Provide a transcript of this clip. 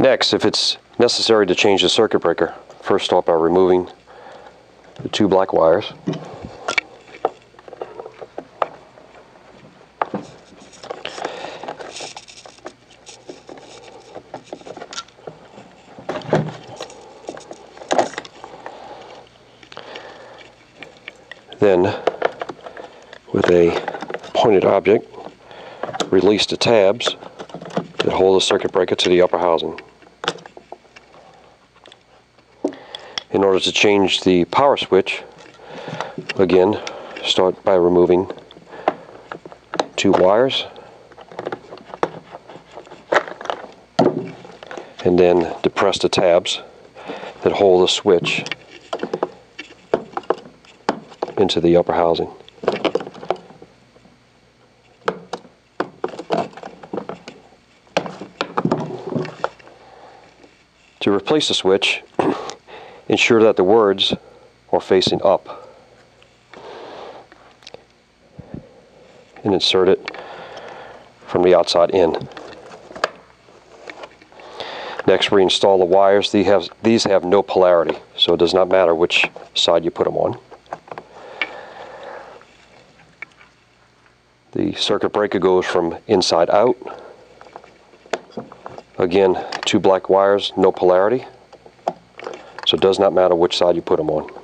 Next, if it's necessary to change the circuit breaker, first start by removing the 2 black wires. Then, with a pointed object, release the tabs that hold the circuit breaker to the upper housing. In order to change the power switch, again, start by removing 2 wires, and then depress the tabs that hold the switch into the upper housing. To replace the switch, ensure that the words are facing up and insert it from the outside in. Next, reinstall the wires. These have no polarity, so it does not matter which side you put them on. The circuit breaker goes from inside out. Again, 2 black wires, no polarity, so it does not matter which side you put them on.